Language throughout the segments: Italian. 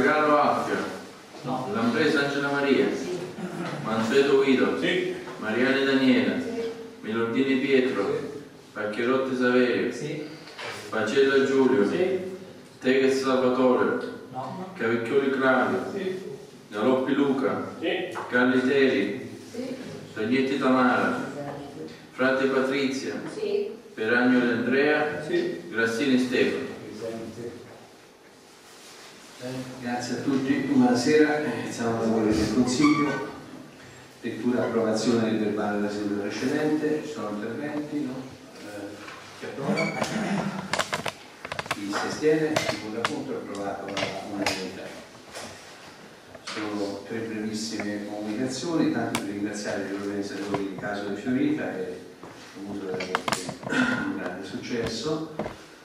Zagallo Alfio, No. Lampresa Angela Maria, Sì. Mansueto Guido, Sì. Mariani Daniela, Sì. Milordini Pietro, Pacchierotti Saverio, Sì. Pacella Giulio, Sì. Teghes Salvatore, No. Cavicchioli Claudio, Sì. Galoppi Luca, Sì. Galliteri, Sì. Sagnetti Tamara, Frate Patrizia, Sì. Peragnoli Andrea, Sì. Grassini Stefano. Grazie a tutti, buonasera, iniziamo i lavori del Consiglio, lettura e approvazione del verbale della seduta precedente, ci sono interventi, no? Chi approva? Chi si astiene, chi vota contro, è approvato all'unanimità. Sono tre brevissime comunicazioni, tanto per ringraziare gli organizzatori di Caso di Fiorita che hanno avuto veramente un grande successo.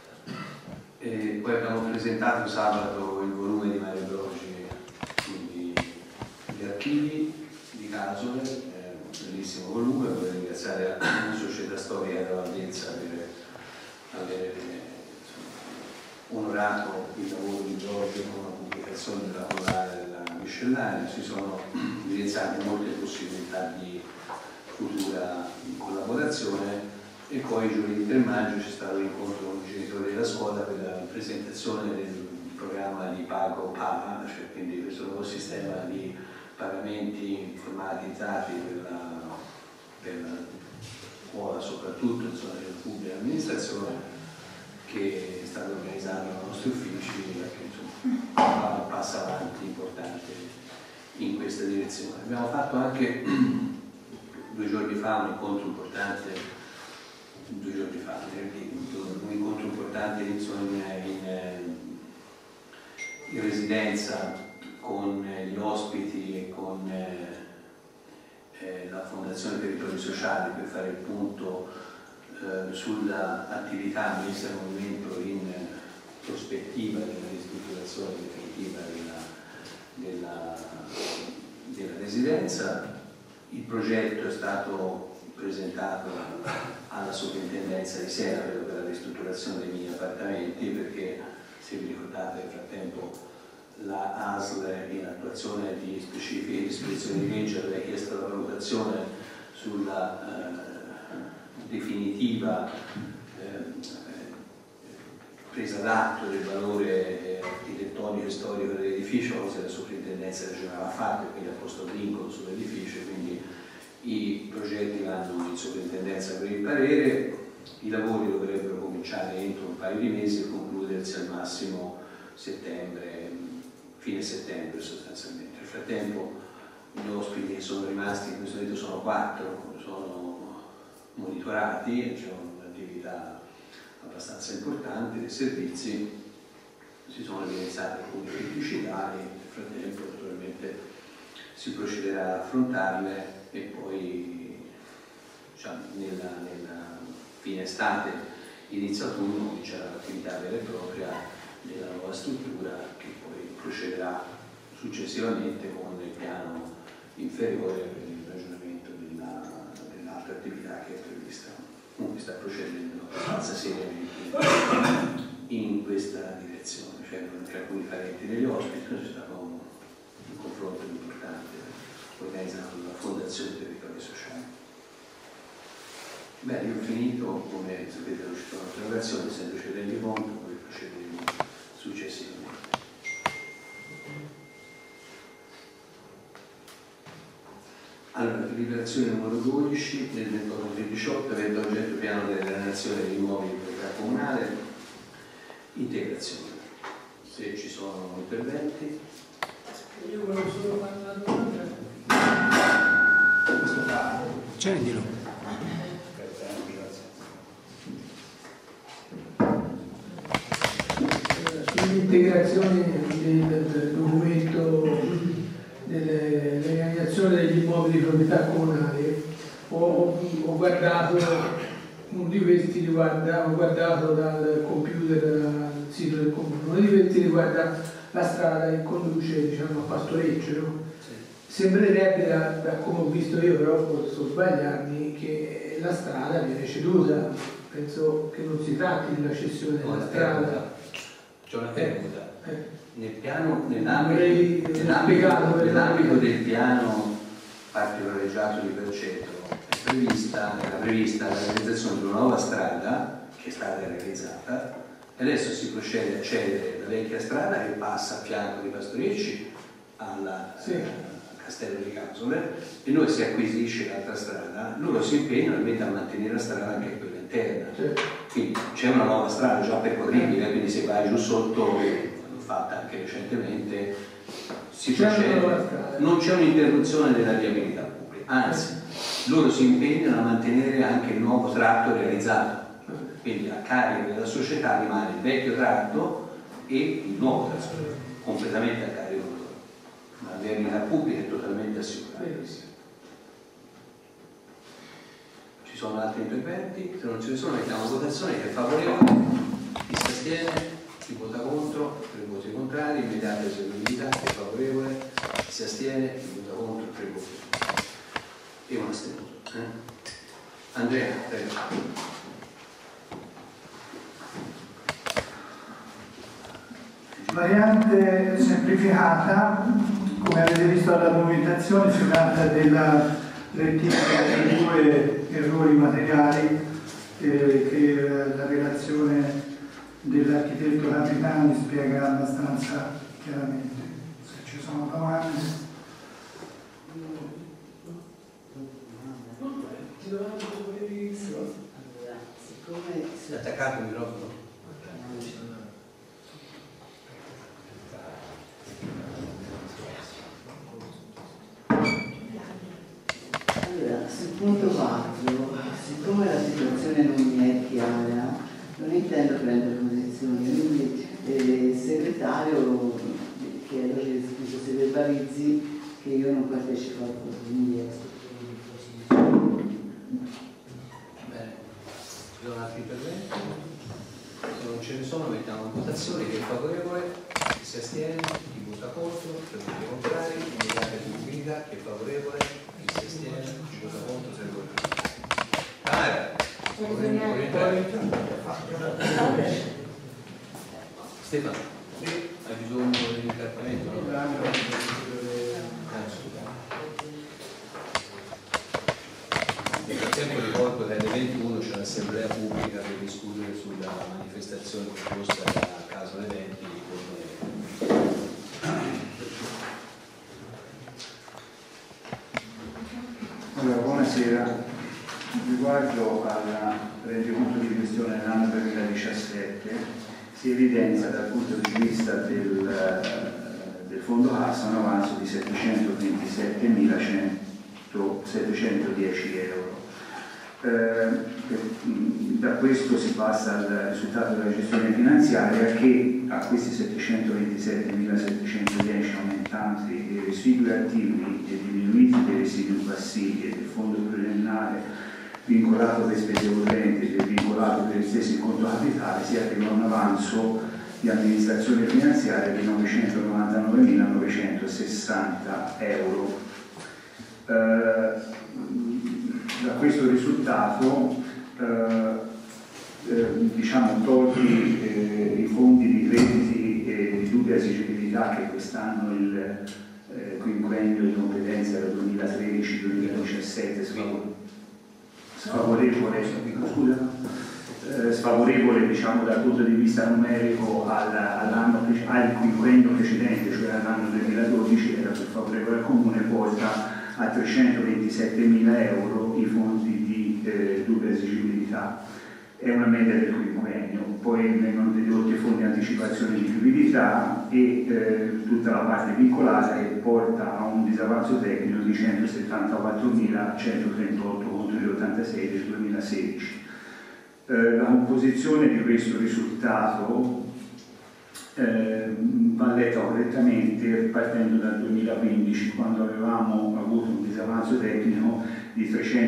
E poi abbiamo presentato sabato il volume di Mario Brogi, quindi gli archivi di Casole, un bellissimo volume. Vorrei ringraziare la Società Storica della Valdenza per aver onorato il lavoro di Brogi con la pubblicazione della collana della miscellanea. Si sono evidenziate molte possibilità di futura collaborazione. E poi giovedì 3 maggio c'è stato l'incontro con i genitori della scuola per la presentazione del programma di pago PAMA, cioè quindi questo nuovo sistema di pagamenti informatizzati per la scuola, soprattutto insomma, per la pubblica amministrazione, che è stato organizzato dai nostri uffici, perché insomma fa un passo avanti importante in questa direzione. Abbiamo fatto anche 2 giorni fa un incontro importante. 2 giorni fa, un incontro importante in residenza con gli ospiti e con la Fondazione Territori Sociali per fare il punto sull'attività messa in movimento in prospettiva della ristrutturazione definitiva della residenza. Il progetto è stato presentato alla sovrintendenza di Siena per la ristrutturazione dei mini appartamenti, perché se vi ricordate nel frattempo la ASL, in attuazione di specifiche disposizioni di legge, aveva chiesto la valutazione sulla definitiva presa d'atto del valore architettonico e storico dell'edificio, cosa che la sovrintendenza regionale ha fatto e quindi ha posto vincolo sull'edificio. Quindi i progetti vanno in sovrintendenza per il parere, i lavori dovrebbero cominciare entro un paio di mesi e concludersi al massimo settembre, fine settembre sostanzialmente. Nel frattempo gli ospiti che sono rimasti, in questo momento sono 4, sono monitorati, c'è un'attività abbastanza importante dei servizi, si sono evidenziate alcune criticità e nel frattempo naturalmente si procederà ad affrontarle. E poi diciamo, nella fine estate, inizio autunno, comincerà l'attività vera e propria della nuova struttura, che poi procederà successivamente con il piano inferiore per il ragionamento dell'altra attività che è prevista. Comunque sta procedendo abbastanza seriamente in questa direzione. C'erano anche alcuni parenti degli ospiti, c'è stato un confronto importante organizzato dalla Fondazione Territori Sociali. Bene, io ho finito, come sapete non ci sono osservazioni, essendo ci rendi conto, poi procederemo successivamente. Allora, deliberazione numero 12 del 28-18 avente oggetto piano della nazione degli immobili di proprietà comunale, integrazione. Se ci sono interventi. Io volevo solo fare una domanda. Accendilo. Sull'integrazione del documento delle realizzazione degli immobili di proprietà comunale ho guardato, uno di questi riguarda, ho guardato dal computer al sito del comune, uno di questi riguarda la strada che conduce, diciamo, a Pastoreccio, no? Sembrerebbe da come ho visto io, però posso sbagliarmi, che la strada viene ceduta. Penso che non si tratti di una cessione della strada. C'è una permuta. Nell'ambito del piano particolareggiato di Percetro era prevista la realizzazione di una nuova strada che è stata realizzata e adesso si procede a cedere la vecchia strada che passa a fianco di Pastorecci al Castello di Casole e noi si acquisisce l'altra strada, loro si impegnano ovviamente a mantenere la strada anche quella interna. Quindi c'è una nuova strada già percorribile, quindi se vai giù sotto, l'ho fatta anche recentemente, si procede, non c'è un'interruzione della viabilità pubblica, anzi loro si impegnano a mantenere anche il nuovo tratto realizzato, quindi a carico della società rimane il vecchio tratto e il nuovo tratto, completamente a carico loro. La viabilità pubblica è totalmente assicurata. Ci sono altri interventi? Se non ce ne sono mettiamo a votazione. Chi è favorevole? Chi si astiene? Chi vota contro? 3 voti contrari, immediata eseguibilità. Chi è favorevole? Chi si astiene? Chi vota contro? 3 voti e un astenuto. Andrea, prego. Variante semplificata, come avete visto dalla documentazione, si tratta della rettifica di 2 errori materiali che la relazione dell'architetto Capitani spiega abbastanza chiaramente. Se ci sono domande. Si è attaccato il microfono? Allora, sul punto 4, siccome la situazione non mi è chiara, non intendo prendere posizione, quindi il segretario chiedo che si verbalizzi che io non partecipo al voto. Bene, ci sono altri interventi? Se non ce ne sono mettiamo in votazione. Chi è favorevole? Chi si astiene? Chi vota contro? 3 voti contrari, immediata eseguibilità. Chi è favorevole? Chi si astiene? Chi vota contro? 3 voti contrari. Stefano, hai bisogno di un incartamento? Nel frattempo ricordo che alle 21 c'è l'assemblea pubblica per discutere sulla manifestazione proposta da Casole Eventi di Cornello. Allora, buonasera. Riguardo al rendiconto di gestione dell'anno 2017 si evidenzia dal punto di vista del fondo cassa un avanzo di 727.710 euro. Da questo si passa al risultato della gestione finanziaria che a questi 727.710 aumentanti dei residui attivi e diminuiti dei residui passivi e del fondo pluriennale vincolato per spese correnti e vincolato per gli stessi in conto capitale si arriva a un avanzo di amministrazione finanziaria di 999.960 euro. Da questo risultato diciamo tolti i fondi di crediti e di dubbia esigibilità che quest'anno il quinquennio di competenza era 2013-2017 sfavorevole diciamo, dal punto di vista numerico al quinquennio precedente, cioè all'anno 2012 era più favorevole al Comune, porta a 327.000 euro i fondi di dubbia esigibilità. È una media del quinquennio, poi vengono dedotti i fondi di anticipazione di liquidità e tutta la parte vincolata che porta a un disavanzo tecnico di 174.138 contro gli 86 del 2016. La composizione di questo risultato va letta correttamente partendo dal 2015, quando avevamo avuto un disavanzo tecnico di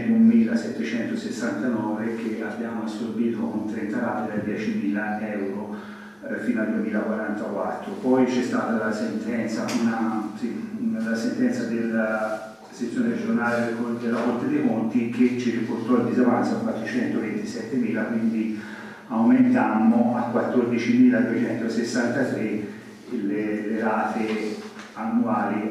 301.769 che abbiamo assorbito con 30 rate da 10.000 euro fino al 2044. Poi c'è stata la sentenza, la sentenza della sezione regionale della Corte dei Conti che ci riportò il disavanzo a 427.000, quindi aumentammo a 14.263 le rate annuali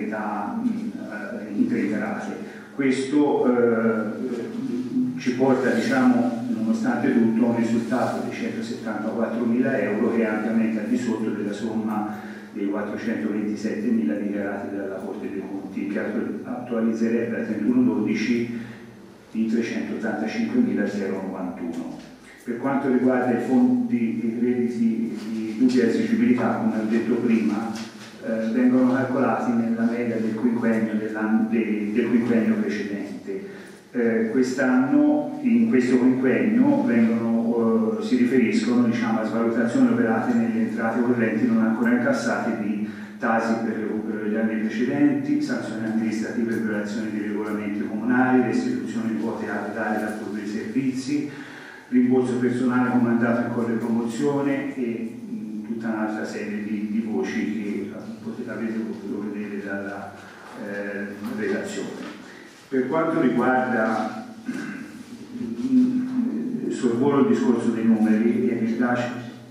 in 30 rate. Questo ci porta, diciamo, nonostante tutto, a un risultato di 174.000 euro, che è ampiamente al di sotto della somma dei 427.000 dichiarati dalla Corte dei Conti, che attualizzerebbe al 31/12 di 385.091. Per quanto riguarda i fondi di crediti di dubbia esigibilità, come ho detto prima, vengono calcolati nella media del quinquennio precedente. Quest'anno, in questo quinquennio, si riferiscono, diciamo, a svalutazioni operate nelle entrate correnti non ancora incassate di tasi per recupero degli anni precedenti, sanzioni amministrative per violazioni di regolamenti comunali, restituzioni di quote capitali da fornire servizi, rimborso personale comandato in corre promozione e tutta un'altra serie di voci che avete potuto vedere dalla relazione. Per quanto riguarda, sorvolo il discorso dei numeri, e mi piace.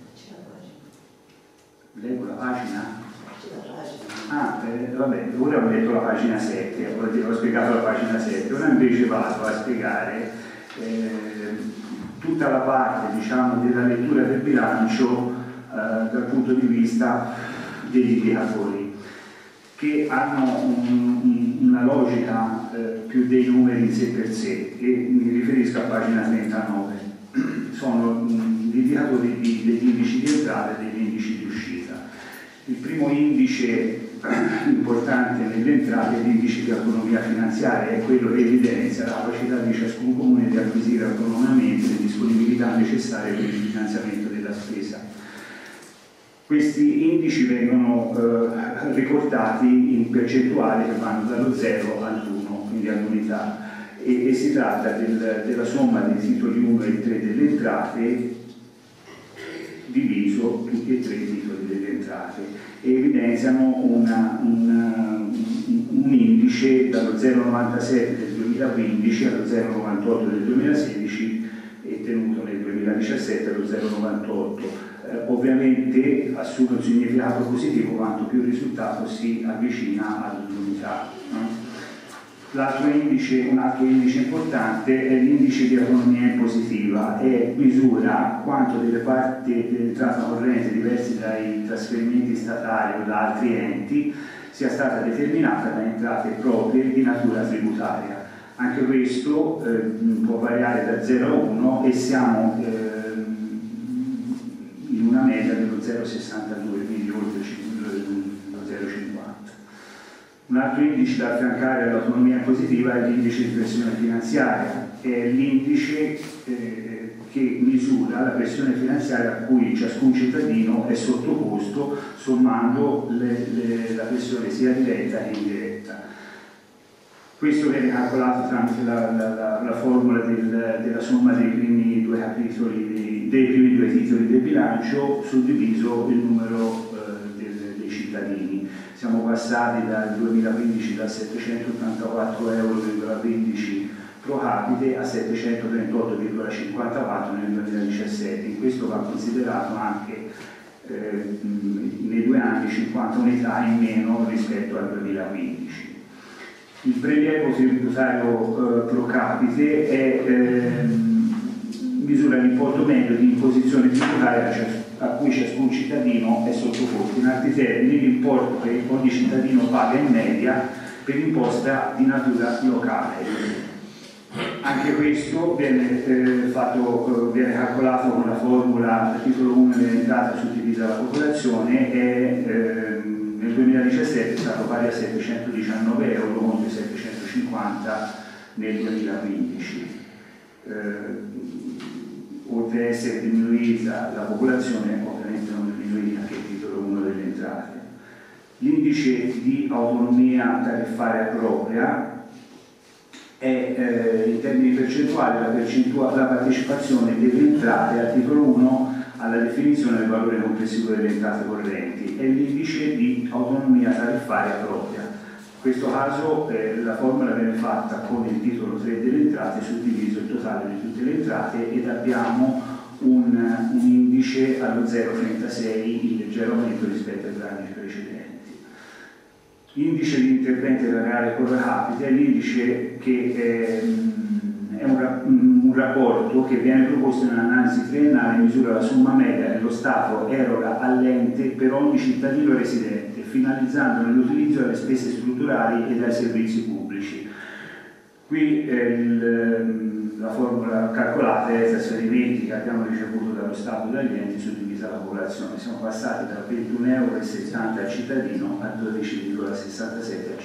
Leggo la pagina? Vabbè, ora ho letto la pagina 7, ho spiegato la pagina 7, ora invece vado a spiegare tutta la parte, diciamo, della lettura del bilancio dal punto di vista degli indicatori, che hanno una logica più dei numeri in sé per sé, e mi riferisco a pagina 39. Sono gli indicatori degli indici di entrata e degli indici di uscita. Il primo indice importante nelle entrate è l'indice di autonomia finanziaria, è quello che evidenzia la capacità di ciascun comune di acquisire autonomamente le disponibilità necessarie per il finanziamento della spesa. Questi indici vengono riportati in percentuali che vanno dallo 0 all'1, quindi all'unità, e si tratta della somma dei titoli 1 e 3 delle entrate diviso tutti e tre i titoli delle entrate, e evidenziano un indice dallo 0,97 del 2015 allo 0,98 del 2016 e tenuto nel 2017 allo 0,98. Ovviamente assume un significato positivo quanto più il risultato si avvicina all'unità. Un altro indice importante è l'indice di autonomia impositiva, e misura quanto delle parti dell'entrata corrente diverse dai trasferimenti statali o da altri enti sia stata determinata da entrate proprie di natura tributaria. Anche questo può variare da 0 a 1 e siamo in una media dello 0,62, quindi oltre lo 0,50. Un altro indice da affiancare all'autonomia positiva è l'indice di pressione finanziaria, è l'indice che misura la pressione finanziaria a cui ciascun cittadino è sottoposto sommando la pressione sia diretta che indiretta. Questo viene calcolato tramite la formula della somma dei primi due capitoli, dei primi due titoli del bilancio suddiviso il numero dei cittadini. Siamo passati dal 2015 da 784,15 euro pro capite a 738,54 nel 2017. In questo va considerato anche nei 2 anni 50 unità in meno rispetto al 2015. Il prelievo tributario pro capite misura l'importo medio di imposizione tributaria a cui ciascun cittadino è sottoposto. In altri termini, l'importo che ogni cittadino paga in media per imposta di natura locale. Anche questo viene calcolato con la formula titolo 1 dell'entrata suddivisa alla popolazione e nel 2017 è stato pari a 719 euro contro 750 nel 2015. Oltre a essere diminuita la popolazione, ovviamente non è diminuita anche il titolo 1 delle entrate. L'indice di autonomia tariffaria propria è in termini percentuali la partecipazione delle entrate al titolo 1 alla definizione del valore complessivo delle entrate correnti, è l'indice di autonomia tariffaria propria. In questo caso la formula viene fatta con il titolo 3 delle entrate suddiviso il totale di tutte le entrate ed abbiamo un indice allo 0,36 in leggero aumento rispetto ai 2 anni precedenti. L'indice di intervento erariale pro capite è l'indice che è un rapporto che viene proposto in un'analisi triennale, misura la somma media che lo Stato eroga all'ente per ogni cittadino residente, finalizzando l'utilizzo delle spese strutturali e dai servizi pubblici. Qui la formula calcolata è i trasferimenti che abbiamo ricevuto dallo Stato e dagli enti suddivisa la popolazione. Siamo passati da 21,70 euro al cittadino a 12,67 al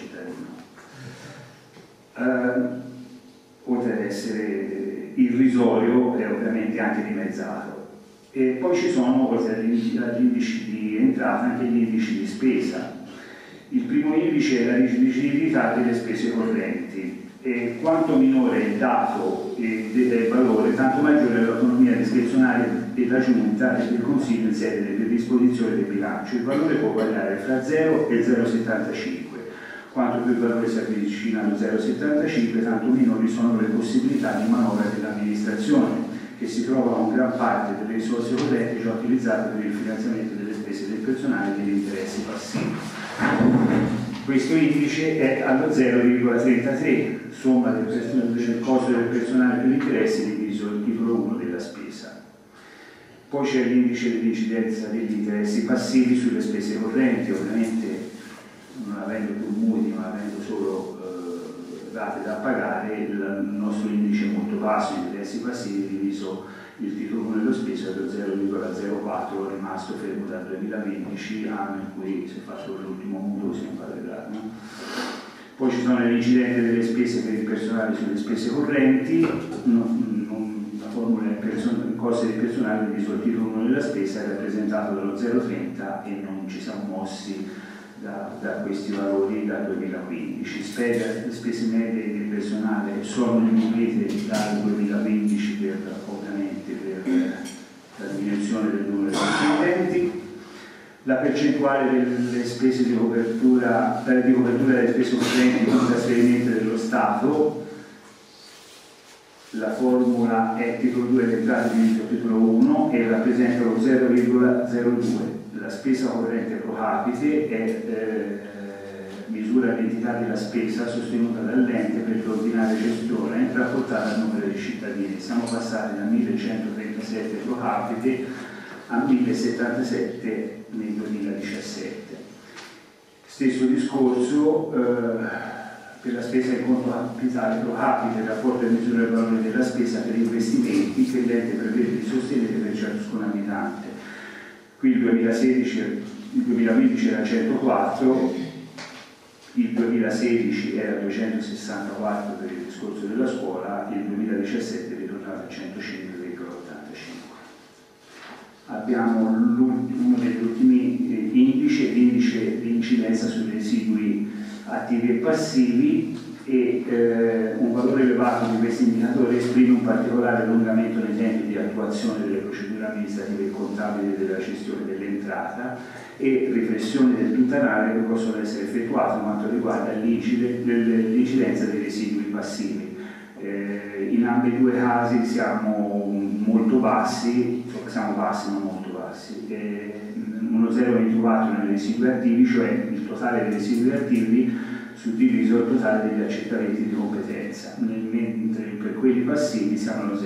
cittadino. Oltre ad essere irrisorio è ovviamente anche dimezzato. E poi ci sono, oltre agli indici di entrata, anche gli indici di spesa. Il primo indice è la rigidità delle spese correnti. E quanto minore è il dato del valore, tanto maggiore è l'autonomia discrezionale della Giunta e del Consiglio in sede delle disposizioni del bilancio. Il valore può variare fra 0 e 0,75. Quanto più il valore si avvicina allo 0,75, tanto minori sono le possibilità di manovra dell'amministrazione, che si trova con gran parte delle risorse correnti già utilizzate per il finanziamento delle spese del personale e degli interessi passivi. Questo indice è allo 0,33, somma del costo del personale per interessi diviso il titolo 1 della spesa. Poi c'è l'indice dell'incidenza degli interessi passivi sulle spese correnti, ovviamente non avendo più mutui ma avendo solo rate da pagare, il nostro indice è molto basso, gli interessi passivi diviso il titolo 1 dello speso è lo 0,04, rimasto fermo dal 2020, anno in cui si è fatto l'ultimo mutuo, si è imparato. Poi ci sono l'incidente delle spese per il personale sulle spese correnti, la formula è costi del personale diviso il titolo 1 della spesa è rappresentato dallo 0,30 e non ci siamo mossi da questi valori dal 2015. Spese medie di personale sono diminuite dal 2015 ovviamente per la diminuzione del numero di dipendenti. La percentuale delle spese di copertura delle spese correnti con trasferimento dello Stato, la formula è titolo 2 le entrate diviso titolo 1 e rappresenta lo 0,02. La spesa corrente pro capite misura l'entità della spesa sostenuta dall'ente per l'ordinaria gestione rapportata al numero di cittadini. Siamo passati da 1137 pro capite a 1077 nel 2017. Stesso discorso per la spesa in conto capitale pro capite, il rapporto di misura del valore della spesa per investimenti che l'ente prevede di sostenere per ciascun abitante. Qui il 2015 era 104, il 2016 era 264 per il discorso della scuola, il 2017 è ritornato a 105,85. Abbiamo uno degli ultimi indici, l'indice di incidenza sui residui attivi e passivi, e un valore elevato di questi indicatori esprime un particolare allungamento nei tempi di attuazione delle procedure amministrative e contabili della gestione dell'entrata e riflessioni del tutelare che possono essere effettuate in quanto riguarda l'incidenza dei residui passivi. In ambedue casi siamo molto bassi, siamo bassi non molto bassi. Uno 0,24 nei residui attivi, cioè il totale dei residui attivi suddiviso il totale degli accertamenti di competenza, mentre per quelli passivi siamo allo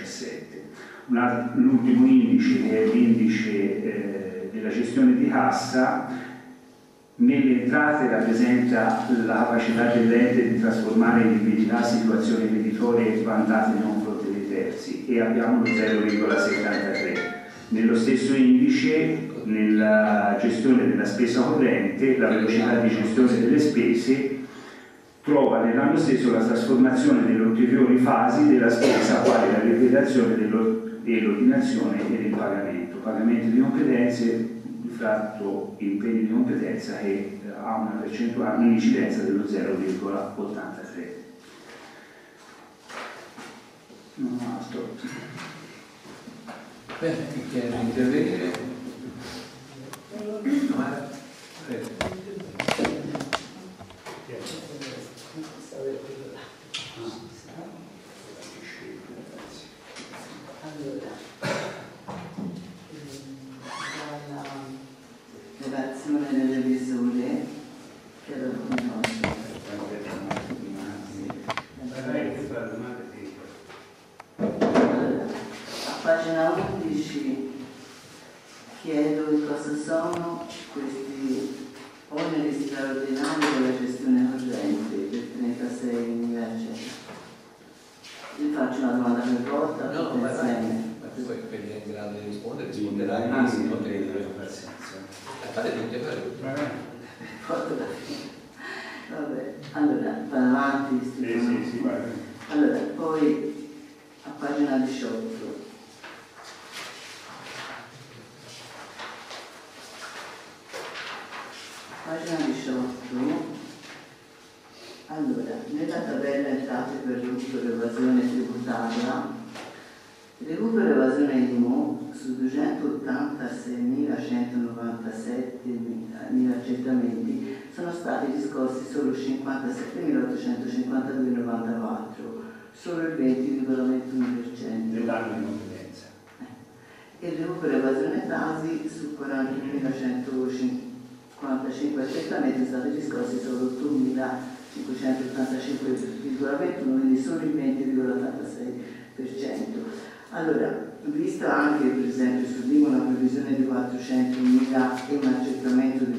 0,17. L'ultimo indice, che è l'indice della gestione di cassa, nelle entrate rappresenta la capacità dell'ente di trasformare in liquidità situazioni creditorie vantate nei confronti dei terzi, e abbiamo lo 0,73. Nello stesso indice, nella gestione della spesa corrente, la velocità di gestione delle spese trova nell'anno stesso la trasformazione delle ulteriori fasi della spesa, quale la liquidazione dell'ordinazione e del pagamento. Pagamento di competenze fratto impegni di competenza che ha una percentuale, un'incidenza dello 0,83. Non altro. Bene, chi chiede di intervenire? Prego. Allora, cosa sono questi oneri straordinari della gestione corrente per 36.000 eccetera? Vi faccio una domanda per volta, No, tutte insieme. ma tu poi quelli in grado di rispondere, risponderai Ah, sì, non non te devo fare senso. fare tutti, fare tutti. Vabbè, allora, vado avanti. Sì, vai. Allora, poi a pagina 18. Pagina 18. Allora, nella tabella entrate per recupero evasione tributaria, recupero evasione IMU su 286.197.000 accertamenti sono stati riscossi solo 57.852,94, solo il 20,21%. Dell'anno di competenza. E il recupero evasione tasi su 40.155 accertamenti sono stati riscossi solo 8.585,21, quindi solo il 20,86%. Allora, visto anche per esempio su Limo una previsione di 400.000 e un accertamento di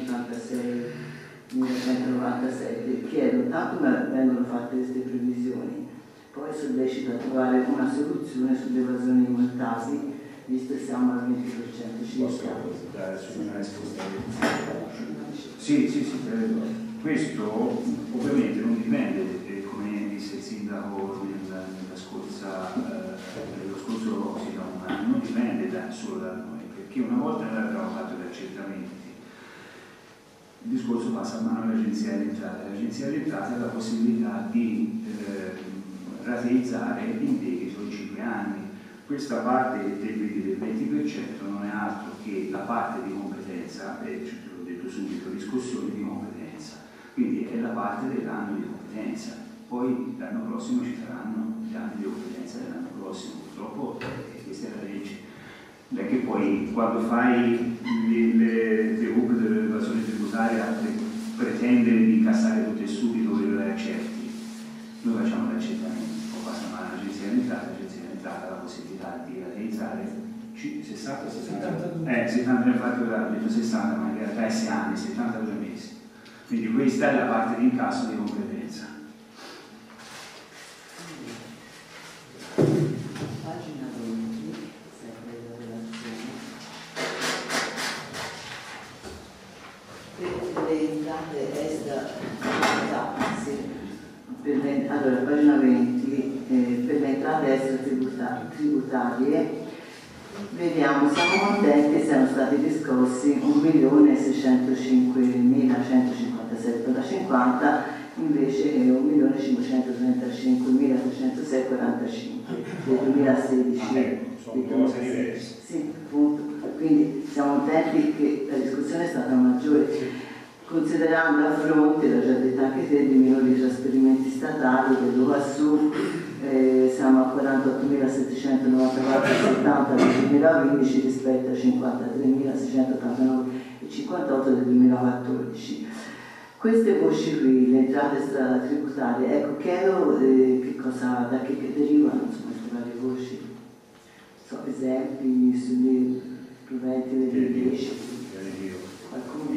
286.197, chiedo, tanto vengono fatte queste previsioni, poi sollecito a trovare una soluzione sull'evasione in tasi, visto che siamo al 20% circa. Posso dare una risposta? Sì, prego. Questo ovviamente non dipende, come disse il sindaco nello scorso proposito, non dipende solo da noi, perché una volta noi abbiamo fatto gli accertamenti, il discorso passa a mano all'Agenzia delle Entrate. L'Agenzia delle Entrate ha la possibilità di rateizzare l'indebito in 5 anni. Questa parte del 20% non è altro che la parte di competenza, l'ho detto subito, riscossione di competenza, quindi è la parte dell'anno di competenza. Poi l'anno prossimo ci saranno gli anni di competenza dell'anno prossimo, purtroppo questa è la legge. Non è che poi quando fai il recupero dell'evasione tributaria pretendere di incassare tutto e subito quello che accerti. Noi facciamo l'accertamento, poi passa all'Agenzia dell'Entrata, l'Agenzia dell'Entrata ha la possibilità di realizzare 60 70 infatti ho detto 60, ma in realtà è 6 anni, 72 mesi. Quindi questa è la parte di incasso di competenza. Pagina 20, sempre la relazione. Per le entrate extra, allora, pagina 20, per le entrate extra tributarie, vediamo, siamo contenti che siano stati riscossi 1.605.156,50 invece che 1.535.306,45 del 2016. Sono cose diverse. Sì, appunto. Quindi siamo contenti che la discussione è stata maggiore, considerando a fronte, l'ho già detto anche te, di minori trasferimenti statali, che dove su siamo a 48.794,70 del 2015 rispetto a 53.689,58 del 2014. Queste voci qui, le entrate tributarie, ecco, chiedo da che derivano, insomma, queste varie voci. So, esempi sugli proventi degli illeciti. Qualcuno?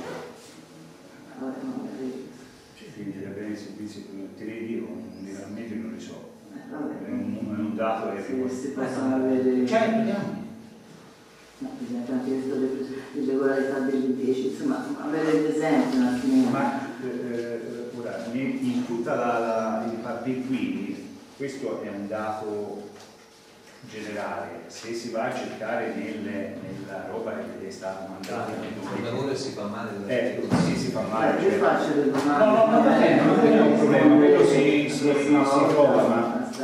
Quindi da bene servizi te ne dico, generalmente non li so. È Vabbè. un dato che Si possono avere... vediamo. No, per esempio anche questo l'irregolarità degli illeciti, insomma, avere degli esempi un attimino. Ma ora, in tutta il partito qui, questo è un dato generale. Se si va a cercare nella roba che è stata mandata Il lavoro si fa male. sì, si fa male. Io faccio le domande. No, non è un problema, quello si trova, ma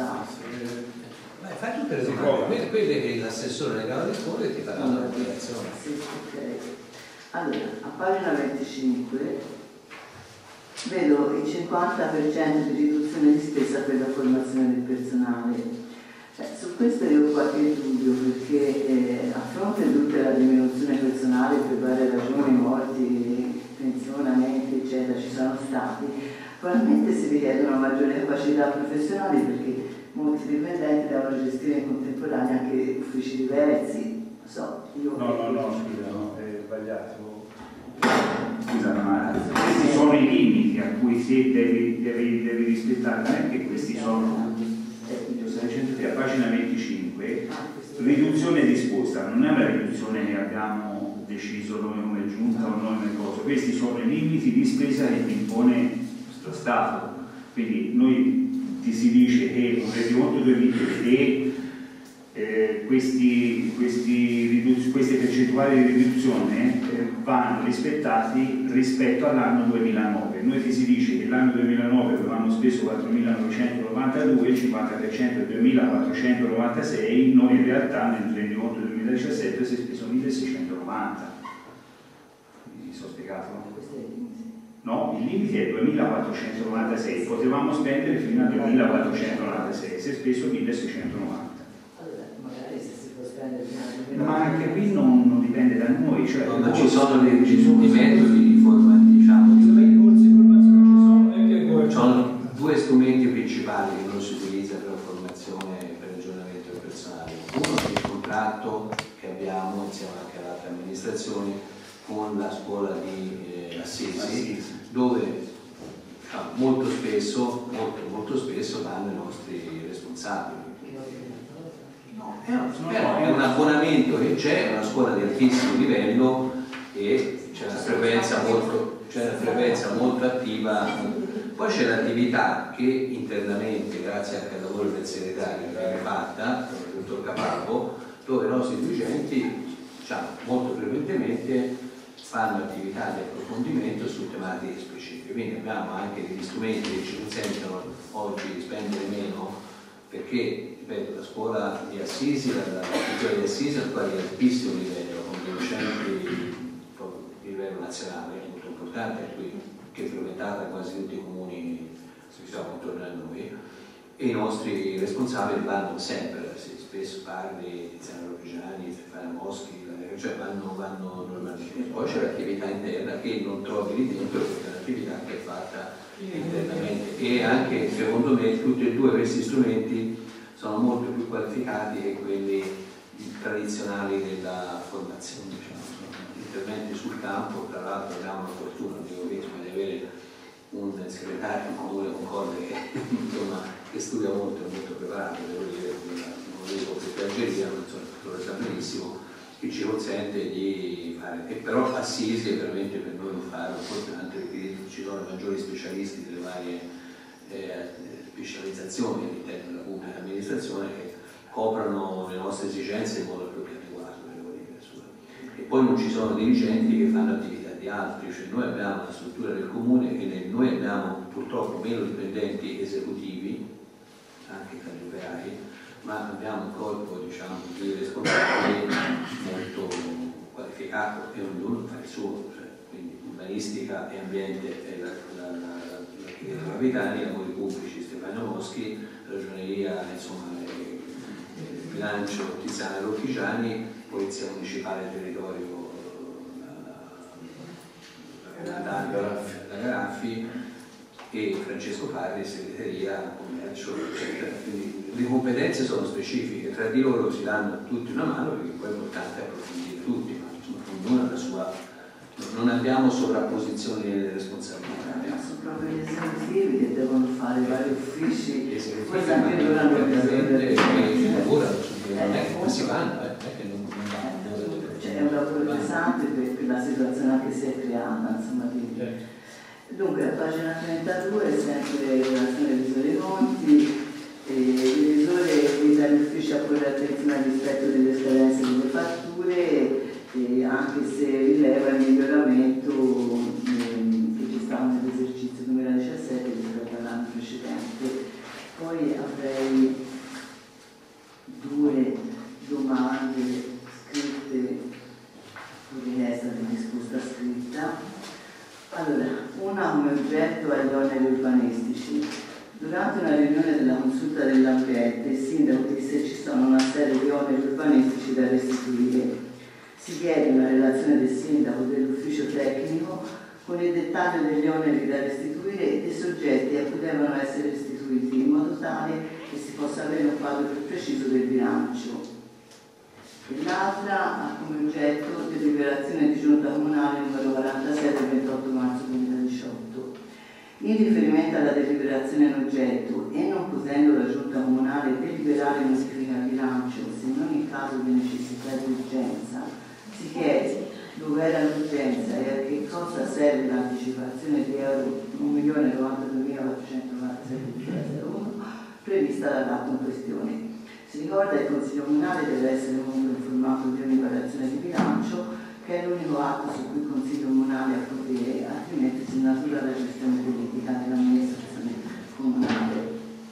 Fai tutte le domande, quelle che l'assessore legale del Rispondere ti farà una comunicazione. Sì, ok. Allora, a pagina 25 vedo il 50% di riduzione di spesa per la formazione del personale. Su questo io ho qualche dubbio, perché a fronte di tutta la diminuzione personale per varie ragioni, morti, pensionamenti, eccetera, ci sono stati, probabilmente si richiede una maggiore capacità professionale, perché molti dipendenti devono gestire in contemporanea anche uffici diversi, So, io... No, scusa, no, è sbagliato. Scusa, ma questi sono i limiti a cui devi rispettare, non è che questi sono... a pagina 25, riduzione disposta, non è una riduzione che abbiamo deciso noi come giunta o noi come cosa, questi sono i limiti di spesa che ti impone lo Stato, quindi noi ti si dice che un rendiconto 2023 queste percentuali di riduzione vanno rispettati rispetto all'anno 2009. Noi ti si dice che l'anno 2009 avevamo speso 4.992, il 50% è 2.496, noi in realtà nel rendiconto 2017 si è speso 1.690. Mi sono spiegato? No, il limite è 2.496, potevamo spendere fino a 2.496, si è speso 1.690. Ma anche qui non dipende da noi, cioè ma ci sono dei metodi di formazione, diciamo, ci sono due strumenti principali che non si utilizzano per la formazione e per l'aggiornamento del personale. Uno è il contratto che abbiamo insieme anche ad altre amministrazioni con la scuola di Assisi, dove molto spesso vanno i nostri responsabili. È un abbonamento che c'è, è una scuola di altissimo livello e c'è una frequenza molto attiva. Poi c'è l'attività che internamente, grazie anche al lavoro del segretario che viene fatta, il dottor Capalbo, dove i nostri dirigenti molto frequentemente fanno attività di approfondimento su tematiche specifiche. Quindi abbiamo anche degli strumenti che ci consentono oggi di spendere meno, perché, ripeto, la scuola di Assisi, la cultura di Assisi è una scuola di altissimo livello, con dei docenti di livello nazionale, molto importante, che è frequentata quasi tutti i comuni intorno a noi, e i nostri responsabili vanno sempre, spesso parli Tiziano Rovigiani, Stefano Moschi, cioè vanno normalmente. Poi c'è l'attività interna che non trovi lì dentro, perché è un'attività che è fatta internamente, e anche secondo me tutti e due questi strumenti sono molto più qualificati che quelli tradizionali della formazione, sono interventi sul campo. Tra l'altro abbiamo la fortuna di avere un segretario comune Concorde che studia molto e molto preparato, devo dire, non lo dico per piaggeria, lo sa benissimo, che ci consente di fare, e però Assisi è veramente per noi un faro importante, perché ci sono maggiori specialisti delle varie specializzazioni all'interno della pubblica amministrazione che coprono le nostre esigenze in modo più adeguato, devo dire. E poi non ci sono dirigenti che fanno attività di altri, cioè noi abbiamo la struttura del comune e noi abbiamo purtroppo meno dipendenti esecutivi, anche tra gli operai, ma abbiamo un corpo, diciamo, di responsabili molto qualificato e ognuno fa il suo, cioè, quindi urbanistica e ambiente è l'architetto Capitani, lavori pubblici Stefano Moschi, ragioneria, insomma, bilancio Tiziano Rocchigiani, polizia municipale del territorio la Garaffi, e Francesco Parri, segreteria, commercio, eccetera. Quindi le competenze sono specifiche, tra di loro si danno tutti una mano, perché poi è importante approfondire tutti, ma insomma, ognuno ha la sua. Non abbiamo sovrapposizioni nelle responsabilità. Sono proprio gli esecutivi che devono fare vari uffici, forse anche loro hanno lavorano ma si vanno, è un lavoro pesante per la situazione anche si è creata, insomma. Dunque, a pagina 32 sempre relazione ai revisori noti, il revisore invita gli uffici a porre attenzione al rispetto delle scadenze delle fatture, anche se rileva il miglioramento che ci stava nell'esercizio 2017 rispetto all'anno precedente. Poi avrei due domande scritte su richiesta di risposta scritta. Allora, una come oggetto agli oneri urbanistici. Durante una riunione della consulta dell'ambiente, il sindaco disse che ci sono una serie di oneri urbanistici da restituire. Si chiede una relazione del sindaco dell'ufficio tecnico con il dettaglio degli oneri da restituire e dei soggetti a cui devono essere restituiti, in modo tale che si possa avere un quadro più preciso del bilancio. Il L'altra ha come oggetto deliberazione di giunta comunale numero 46 del 28 marzo 2018. In riferimento alla deliberazione in oggetto e non potendo la giunta comunale deliberare modifica al bilancio se non in caso di necessità e di urgenza, si chiede dove era l'urgenza e a che cosa serve l'anticipazione di euro 1.092.446,01 prevista dall'atto in questione. Si ricorda che il Consiglio Comunale deve essere comunque informato di ogni variazione di bilancio, che è l'unico atto su cui il Consiglio Comunale ha potere, altrimenti si natura la gestione politica dell'amministrazione comunale.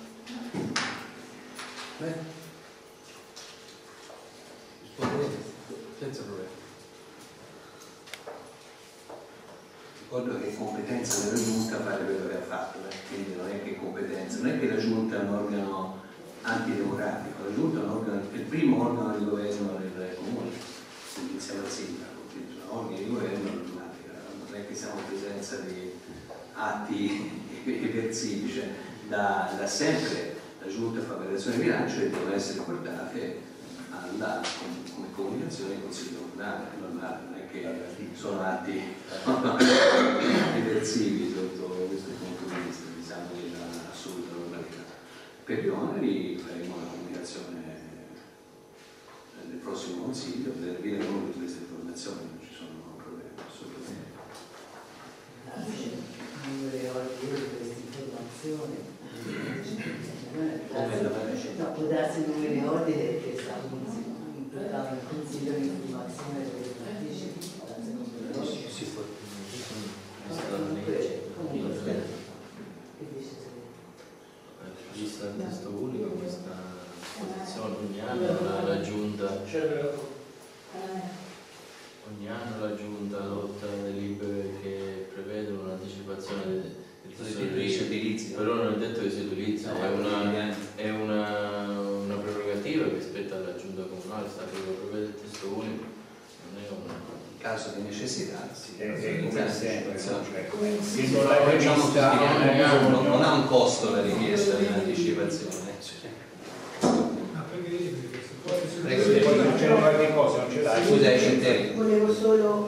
Senza problema. Ricordo che è competenza della Giunta fare quello che ha fatto, quindi non è che competenza, non è che la Giunta è un organo antidemocratico, la Giunta è un organo, è il primo organo di governo del comune, insieme al sindaco, quindi sono organi di governo automatica, non è che siamo in presenza di atti eversivi, cioè da sempre la Giunta fa variazioni di bilancio e devono essere portate come comunicazione in Consiglio Comunale, è normale, non è che sono atti eversivi sotto questo punto di vista, diciamo dell'assoluta normalità. Per gli oneri faremo una comunicazione nel prossimo Consiglio per avere uno di queste informazioni, non ci sono problemi assolutamente. Non volevo dire questa informazione. Può darsi non mi ricordi che è stato imputato il Consiglio di informazione delle vista il testo unico, questa posizione ogni anno la Giunta adotta delibere che prevedono un'anticipazione del testo, però non è detto che si utilizza, è una prerogativa che spetta alla Giunta comunale, sta che lo prevede il testo unico, non è un caso di necessità, sì. Non ha un costo la richiesta di anticipazione. C'è qualche cosa, non ce l'hai? Scusa, Centelli. Volevo solo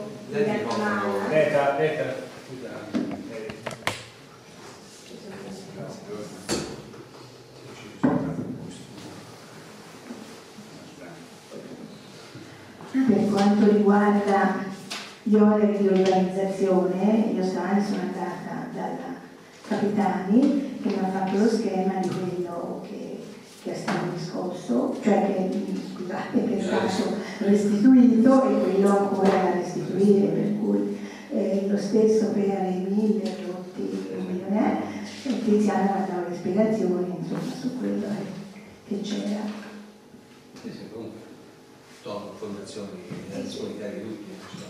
per quanto riguarda gli oneri di organizzazione, io sono andata dalla Capitani che mi ha fatto lo schema di quello che è stato discusso, cioè che è stato restituito e quello ancora da restituire, per cui lo stesso per i 1.000 rotti, Tiziana ha dato le spiegazioni insomma, su quello che c'era. Sì, comunque sono informazioni disponibilità di tutti, non ci sono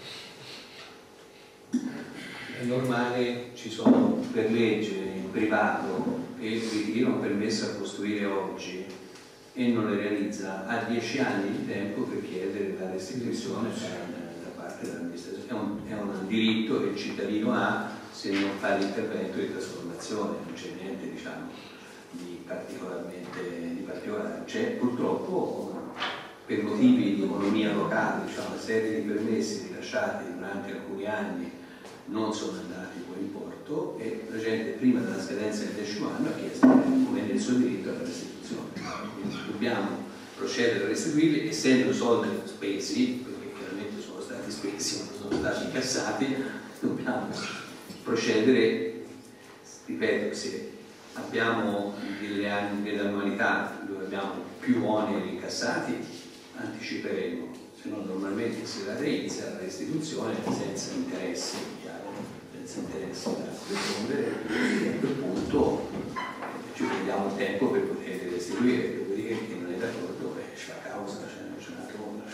problemi. È normale, ci sono per legge in privato che ritirano permesso a costruire oggi e non le realizza, ha 10 anni di tempo per chiedere la restituzione da parte dell'amministrazione. È un diritto che il cittadino ha se non fa l'intervento di trasformazione, non c'è niente diciamo di particolare. C'è purtroppo per motivi di economia locale, diciamo, una serie di permessi rilasciati durante alcuni anni non sono andati poi in porto e la gente prima della scadenza del 10° anno ha chiesto come nel suo diritto alla restituzione. Quindi dobbiamo procedere a restituirli, essendo soldi spesi, perché chiaramente sono stati spesi, non sono stati incassati, dobbiamo procedere, ripeto, se abbiamo delle annualità dove abbiamo più oneri incassati, anticiperemo, se no normalmente si realizza la restituzione senza interessi, senza interessi da rispondere, e a quel punto ci prendiamo il tempo per poter restituire, dopodiché chi non è d'accordo ci fa causa, cioè non c'è una tromba.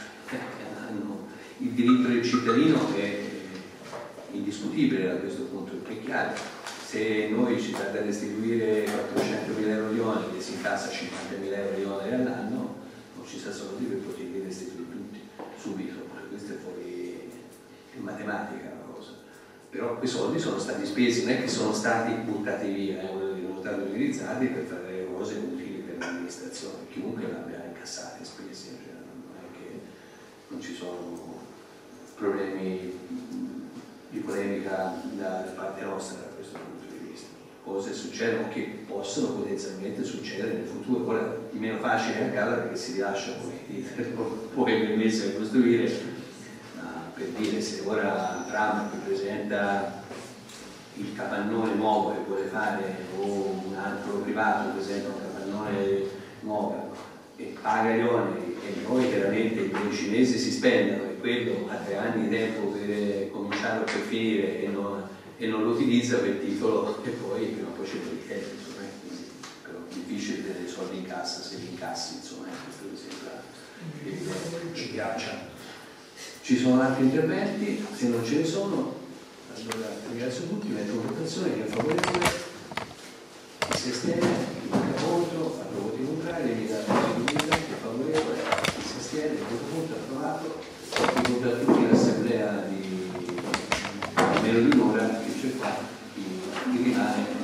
Il diritto del cittadino è indiscutibile da questo punto, perché è chiaro, se noi ci dà da restituire 400.000 euro di oneri e si incassa 50.000 euro di oneri all'anno, non ci sta soldi per poterli restituire tutti subito, questo è fuori in matematica la cosa. Però quei soldi sono stati spesi, non è che sono stati buttati via, sono stati utilizzati per fare cose utili per l'amministrazione, chiunque l'abbia incassati e spesi, cioè non è che non ci sono problemi di polemica da parte nostra da questo punto di vista. Cose succedono che possono potenzialmente succedere nel futuro, ora di meno facile accada perché si rilascia poi permesso di costruire, per dire, se ora Trump presenta il capannone nuovo che vuole fare o un altro privato presenta un capannone nuovo e paga gli oneri e poi chiaramente in 12 mesi si spendono e quello ha 3 anni di tempo per cominciare o per finire e non lo utilizza per titolo e poi prima o poi c'è il tempo, però è difficile tenere i soldi in cassa se li incassi, insomma, questo mi sembra evidente, ci piaccia. Ci sono altri interventi, se non ce ne sono, allora ringrazio tutti, metto in votazione chi è favorevole, chi si astiene, chi vota contro, approvo voti contrari, mi dà chi è favorevole, chi si astiene, voto contro, approvato, ricordo a tutti l'assemblea di meno di un'ora che c'è qua, chi rimane